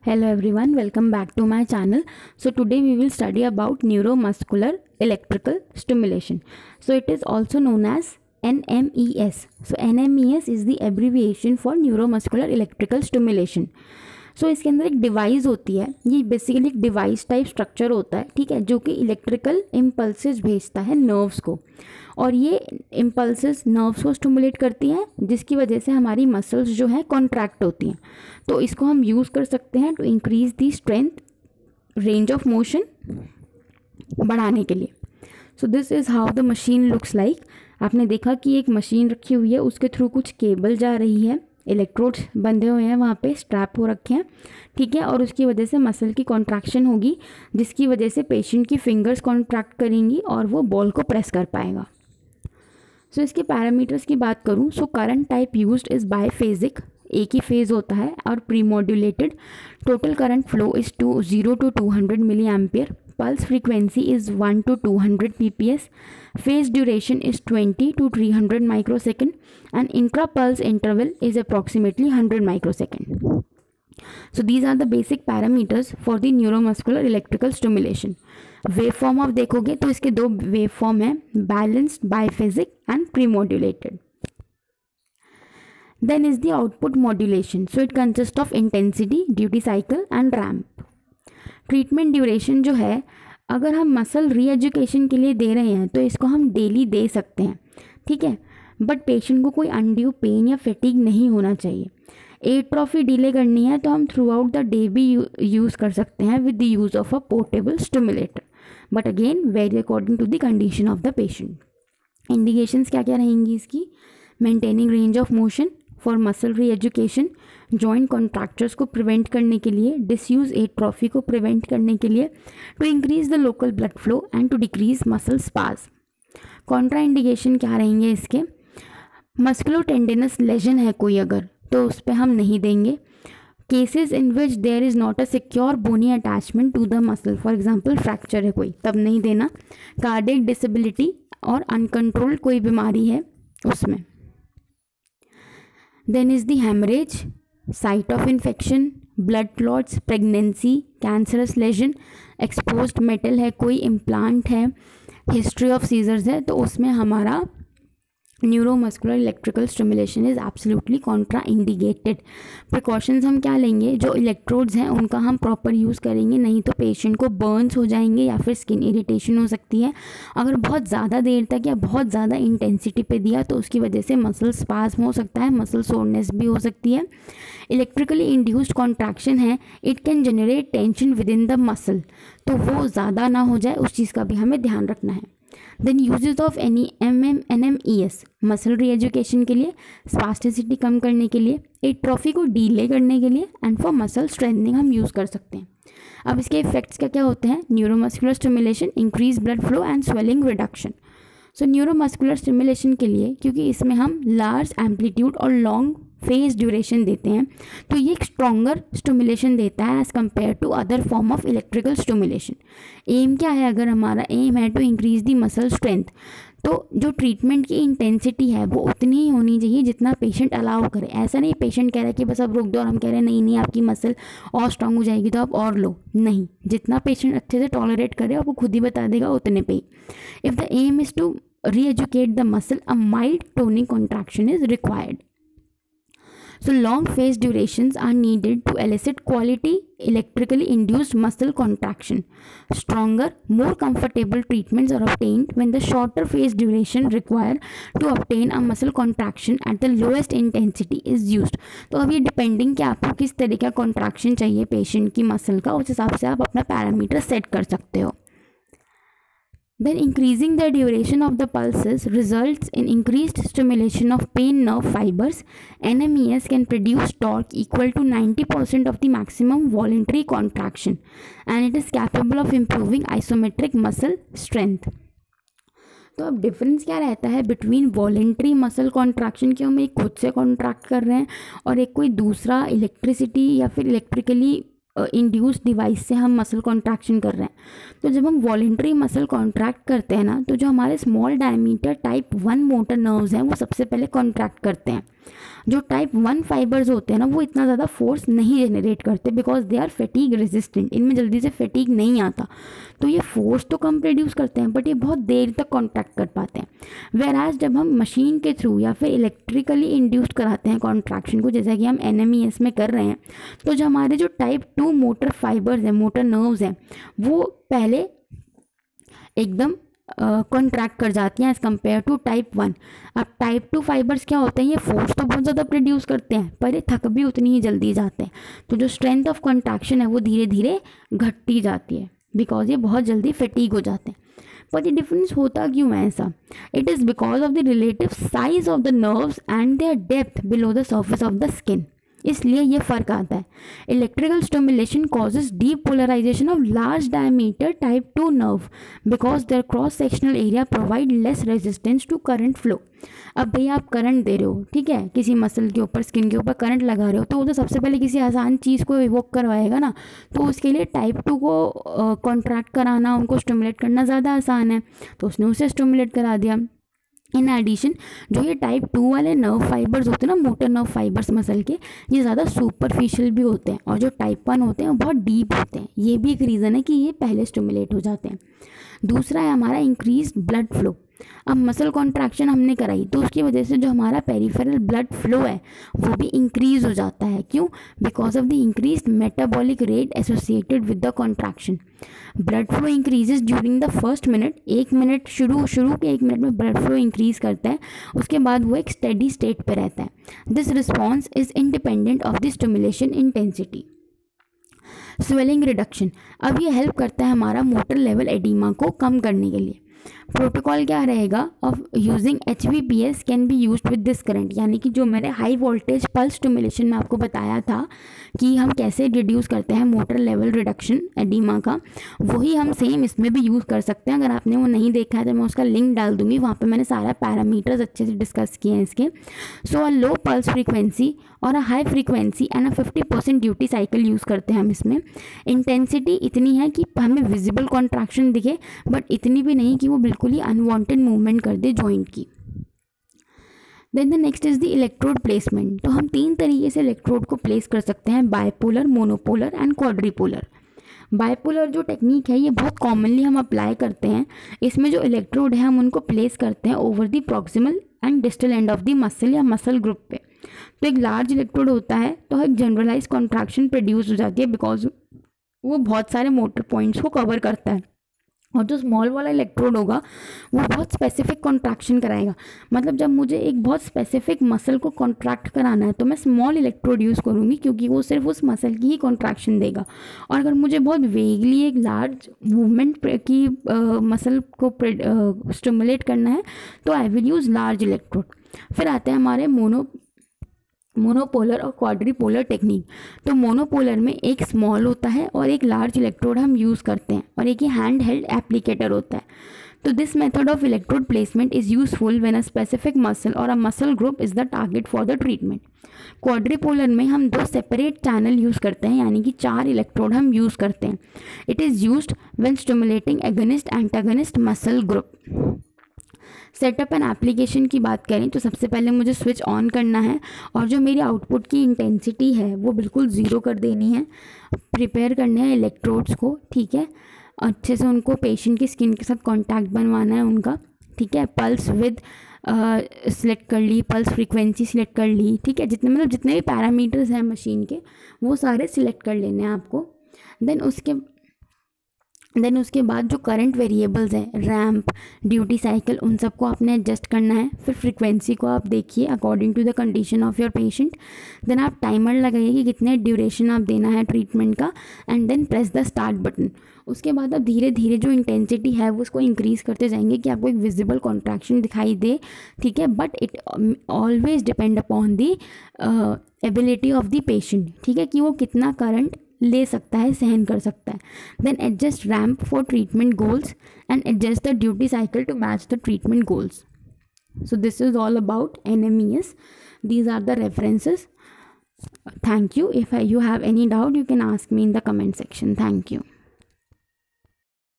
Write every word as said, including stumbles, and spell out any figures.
Hello everyone, welcome back to my channel. So today we will study about neuromuscular electrical stimulation. So it is also known as N M E S. So N M E S is the abbreviation for neuromuscular electrical stimulation. So so, इसके अंदर एक device होती है, ये basically एक device type structure होता है, ठीक है, जो कि इलेक्ट्रिकल इम्पल्सेस भेजता है नर्व्स को, और ये इम्पल्सेस नर्व्स को स्टिमुलेट करती हैं, जिसकी वजह से हमारी मसल्स जो है कॉन्ट्रैक्ट होती हैं. तो इसको हम यूज़ कर सकते हैं to increase the strength, range of motion बढ़ाने के लिए. So this is how the machine looks like. आपने देखा कि एक मशीन रखी हुई है, उसके थ्रू कुछ केबल जा रही है, इलेक्ट्रोड्स बंधे हुए हैं, वहाँ पे स्ट्रैप हो रखे हैं, ठीक है, और उसकी वजह से मसल की कॉन्ट्रैक्शन होगी, जिसकी वजह से पेशेंट की फिंगर्स कॉन्ट्रैक्ट करेंगी और वो बॉल को प्रेस कर पाएगा. सो so, इसके पैरामीटर्स की बात करूँ, so current type used is biphasic, एक ही फेज़ होता है, और premodulated. Total current flow is to zero to two hundred milliampere. Pulse frequency is one to two hundred P P S. Phase duration is twenty to three hundred microsecond, and intra-pulse interval is approximately one hundred microsecond. So these are the basic parameters for the neuromuscular electrical stimulation. Waveform आप देखोगे तो इसके दो waveform हैं, balanced, biphasic and premodulated. Then is the output modulation. So it consists of intensity, duty cycle and ramp. Treatment duration जो है, अगर हम मसल रीएजुकेशन के लिए दे रहे हैं तो इसको हम डेली दे सकते हैं, ठीक है, बट पेशेंट को कोई अनड्यू पेन या फैटिग नहीं होना चाहिए. एट्रोफी डिले करनी है तो हम थ्रू आउट द डे भी यूज़ कर सकते हैं with the use of a portable stimulator, but again very according to the condition of the patient. Indications क्या क्या रहेंगी इसकी? Maintaining range of motion for muscle reeducation, joint contractures को prevent करने के लिए, डिसयूज एट्रोफी को प्रिवेंट करने के लिए, to increase the local blood flow and to decrease muscle spasm. Contraindication क्या रहेंगे इसके? मस्कुलो टेंडिनस लेजन है कोई अगर, तो उस पर हम नहीं देंगे. Cases in which there is not a secure bony attachment to the muscle, for example fracture है कोई, तब नहीं देना. कार्डियक डिसेबिलिटी और अनकंट्रोल्ड कोई बीमारी है उसमें. Then is the haemorrhage, site of infection, blood clots, pregnancy, cancerous lesion, exposed metal है कोई, इम्प्लांट है, हिस्ट्री ऑफ सीजर्स है, तो उसमें हमारा neuromuscular electrical stimulation is absolutely contraindicated. Precautions हम क्या लेंगे? जो इलेक्ट्रोड्स हैं उनका हम प्रॉपर यूज़ करेंगे, नहीं तो पेशेंट को बर्न्स हो जाएंगे या फिर स्किन इरिटेशन हो सकती है. अगर बहुत ज़्यादा देर तक या बहुत ज़्यादा इंटेंसिटी पे दिया तो उसकी वजह से मसल स्पाज्म हो सकता है, मसल सोरनेस भी हो सकती है. इलेक्ट्रिकली इंड्यूस्ड कॉन्ट्रैक्शन है, it can generate tension within the muscle, तो वो ज़्यादा ना हो जाए, उस चीज़ का भी हमें ध्यान रखना है. Then uses of any M M N M E S, muscle reeducation के लिए, स्पास्टिसिटी कम करने के लिए, एट्रोफी को डीले करने के लिए, एंड फॉर मसल स्ट्रेंथनिंग हम यूज़ कर सकते हैं. अब इसके इफेक्ट्स क्या क्या होते हैं? Neuromuscular stimulation, increase blood flow and swelling reduction. So neuromuscular stimulation के लिए, क्योंकि इसमें हम लार्ज एम्पलीट्यूड और लॉन्ग फेज ड्यूरेशन देते हैं, तो ये एक स्ट्रॉन्गर स्टिमुलेशन देता है as compare to other form of electrical stimulation. Aim क्या है? अगर हमारा एम है to increase the muscle strength, तो जो ट्रीटमेंट की इंटेंसिटी है वो उतनी ही होनी चाहिए जितना पेशेंट अलाउ करे. ऐसा नहीं पेशेंट कह रहा है कि बस अब रुक दो और हम कह रहे हैं नहीं नहीं आपकी मसल और स्ट्रांग हो जाएगी तो आप और लो. नहीं, जितना पेशेंट अच्छे से टॉलरेट करे आपको खुद ही बता देगा उतने पे ही. If the aim is to re-educate the muscle, a mild tonic contraction is required. So long phase durations are needed to elicit quality electrically induced muscle contraction. Stronger, more comfortable treatments are obtained when the shorter phase duration required to obtain a muscle contraction at the lowest intensity is used. तो अब ये depending कि आपको किस तरह का contraction चाहिए patient की मसल का, उस हिसाब से आप अपना पैरामीटर सेट कर सकते हो. Then increasing the duration of the pulses results in increased stimulation of pain nerve fibers. N M E S can produce torque equal to ninety percent of the maximum voluntary contraction, and it is capable of improving isometric muscle strength. तो अब difference क्या रहता है between voluntary muscle contraction, कि हम एक खुद से कॉन्ट्रैक्ट कर रहे हैं, और एक कोई दूसरा इलेक्ट्रिसिटी या फिर इलेक्ट्रिकली इंड्यूस डिवाइस से हम मसल कॉन्ट्रैक्शन कर रहे हैं. तो जब हम वॉलेंट्री मसल कॉन्ट्रैक्ट करते हैं ना, तो जो हमारे small diameter type one motor nerves हैं वो सबसे पहले कॉन्ट्रैक्ट करते हैं, जो टाइप वन फाइबर्स होते हैं ना वो इतना ज़्यादा फोर्स नहीं जनरेट करते because they are fatigue resistant, इनमें जल्दी से फैटीग नहीं आता, तो ये फोर्स तो कम प्रोड्यूस करते हैं बट ये बहुत देर तक कॉन्ट्रैक्ट कर पाते हैं। वेयर एज जब हम मशीन के थ्रू या फिर इलेक्ट्रिकली इंड्यूस्ड कराते हैं कॉन्ट्रैक्शन को, जैसा कि हम एन एम ई एस में कर रहे हैं, तो जो हमारे जो टाइप टू मोटर फाइबर्स हैं, मोटर नर्व्स हैं, वो पहले एकदम कॉन्ट्रैक्ट uh, कर जाती हैं as compare to type one. अब टाइप टू फाइबर्स क्या होते हैं, ये फोर्स तो बहुत ज़्यादा प्रोड्यूस करते हैं पर ये थक भी उतनी ही जल्दी जाते हैं, तो जो स्ट्रेंथ ऑफ कॉन्ट्रैक्शन है वो धीरे धीरे घटती जाती है बिकॉज ये बहुत जल्दी फैटीग हो जाते हैं। पर ये डिफरेंस होता क्यों है ऐसा? It is because of the relative size of the nerves and their depth below the surface of the skin, इसलिए ये फ़र्क आता है। Electrical stimulation causes depolarization of large diameter type two nerve because their cross sectional area provide less resistance to current flow. अब भैया आप current दे रहे हो, ठीक है, किसी मसल के ऊपर, स्किन के ऊपर करंट लगा रहे हो, तो वो तो सबसे पहले किसी आसान चीज़ को इवोक करवाएगा ना, तो उसके लिए टाइप टू को कॉन्ट्रैक्ट कराना, उनको स्टिमुलेट करना ज़्यादा आसान है, तो उसने उसे स्टिमुलेट करा दिया। इन एडिशन जो ये टाइप टू वाले नर्व फाइबर्स होते हैं ना, मोटर नर्व फाइबर्स मसल के, ये ज़्यादा सुपरफिशियल भी होते हैं, और जो टाइप वन होते हैं वो बहुत डीप होते हैं। ये भी एक रीज़न है कि ये पहले स्टिमुलेट हो जाते हैं। दूसरा है हमारा इंक्रीज ब्लड फ्लो। अब मसल कॉन्ट्रैक्शन हमने कराई तो उसकी वजह से जो हमारा पेरिफेरल ब्लड फ्लो है वो भी इंक्रीज हो जाता है। क्यों? Because of the increase metabolic rate associated with the contraction. Blood flow increases during the first minute, एक मिनट शुरू शुरू के एक मिनट में ब्लड फ्लो इंक्रीज करता है, उसके बाद वो एक स्टेडी स्टेट पे रहता है। This response is independent of the stimulation intensity. Swelling reduction, अब ये हेल्प करता है हमारा मोटर लेवल एडिमा को कम करने के लिए। प्रोटोकॉल क्या रहेगा of using H V P S can be used with this current, यानी कि जो मैंने हाई वोल्टेज पल्स स्टिमुलेशन में आपको बताया था कि हम कैसे रिड्यूस करते हैं मोटर लेवल रिडक्शन एडिमा का, वही हम सेम इसमें भी यूज़ कर सकते हैं। अगर आपने वो नहीं देखा है तो मैं उसका लिंक डाल दूंगी, वहाँ पे मैंने सारा पैरामीटर्स अच्छे से डिस्कस किए हैं इसके। सो अ लो पल्स फ्रीक्वेंसी और a high frequency and a fifty percent duty cycle use करते हैं हम इसमें। इंटेंसिटी इतनी है कि हमें विजिबल कॉन्ट्रैक्शन दिखे, बट इतनी भी नहीं कि वो बिल्कुल ही अनवांटेड मूवमेंट कर दे जॉइंट की। Then the next is the electrode placement. तो हम तीन तरीके से इलेक्ट्रोड को प्लेस कर सकते हैं, bipolar, monopolar and quadripolar. Bipolar जो टेक्निक है ये बहुत कॉमनली हम अप्लाई करते हैं। इसमें जो इलेक्ट्रोड है हम उनको प्लेस करते हैं over the proximal end distal end of the muscle या मसल ग्रुप पे। तो एक लार्ज इलेक्ट्रोड होता है तो एक जनरलाइज कॉन्ट्रैक्शन प्रोड्यूस हो जाती है बिकॉज वो बहुत सारे मोटर पॉइंट्स को कवर करता है। और जो स्मॉल वाला इलेक्ट्रोड होगा वो बहुत स्पेसिफिक कॉन्ट्रैक्शन कराएगा। मतलब जब मुझे एक बहुत स्पेसिफिक मसल को कॉन्ट्रैक्ट कराना है तो मैं स्मॉल इलेक्ट्रोड यूज़ करूँगी क्योंकि वो सिर्फ उस मसल की ही कॉन्ट्रैक्शन देगा। और अगर मुझे बहुत वेगली एक लार्ज मूवमेंट की मसल को स्टिमुलेट करना है तो I will use large electrode. फिर आते हैं हमारे मोनो मोनोपोलर और क्वाड्रीपोलर टेक्निक। तो मोनोपोलर में एक स्मॉल होता है और एक लार्ज इलेक्ट्रोड हम यूज़ करते हैं और एक ही हैंड हेल्ड एप्लीकेटर होता है। तो this method of electrode placement is useful when a specific muscle और a muscle group is the target for the treatment. Quadripolar में हम दो सेपरेट चैनल यूज़ करते हैं, यानी कि चार इलेक्ट्रोड हम यूज़ करते हैं। It is used when stimulating agonist antagonist muscle group. Setup and application की बात करें तो सबसे पहले मुझे स्विच ऑन करना है और जो मेरी आउटपुट की इंटेंसिटी है वो बिल्कुल ज़ीरो कर देनी है। प्रिपेयर करने हैं इलेक्ट्रोड्स को, ठीक है, अच्छे से उनको पेशेंट की स्किन के साथ कांटेक्ट बनवाना है उनका, ठीक है। पल्स विद सिलेक्ट कर ली, पल्स फ्रीक्वेंसी सिलेक्ट कर ली, ठीक है, जितने मतलब जितने भी पैरामीटर्स हैं मशीन के वो सारे सिलेक्ट कर लेने हैं आपको। देन उसके देन उसके बाद जो करंट वेरिएबल्स हैं, रैम्प, ड्यूटी साइकिल, उन सबको आपने एडजस्ट करना है। फिर फ्रीक्वेंसी को आप देखिए according to the condition of your patient. Then आप टाइमर लगाइए कि कितने ड्यूरेशन आप देना है ट्रीटमेंट का, and then press the start button. उसके बाद आप धीरे धीरे जो इंटेंसिटी है वो उसको इंक्रीज़ करते जाएंगे कि आपको एक विजिबल कॉन्ट्रैक्शन दिखाई दे, ठीक है। But it always depend upon the ability of the patient, ठीक है, कि वो कितना करंट ले सकता है, सहन कर सकता है। Then adjust ramp for treatment goals and adjust the duty cycle to match the treatment goals. So this is all about N M E S. These are the references. Thank you. If you have any doubt, you can ask me in the comment section. Thank you.